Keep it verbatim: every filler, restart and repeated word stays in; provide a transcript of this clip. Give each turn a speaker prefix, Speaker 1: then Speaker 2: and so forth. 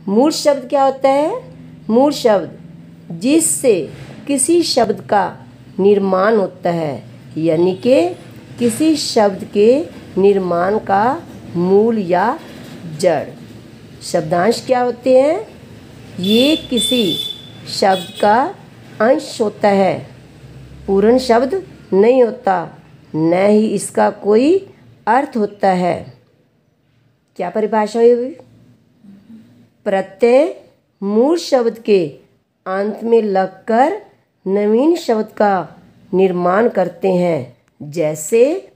Speaker 1: मूल शब्द क्या होता है? मूल शब्द जिससे किसी शब्द का निर्माण होता है, यानी कि किसी शब्द के निर्माण का मूल या जड़। शब्दांश क्या होते हैं? ये किसी शब्द का अंश होता है, पूर्ण शब्द नहीं होता, न ही इसका कोई अर्थ होता है। क्या परिभाषा हुई? प्रत्यय मूल शब्द के अंत में लगकर नवीन शब्द का निर्माण करते हैं, जैसे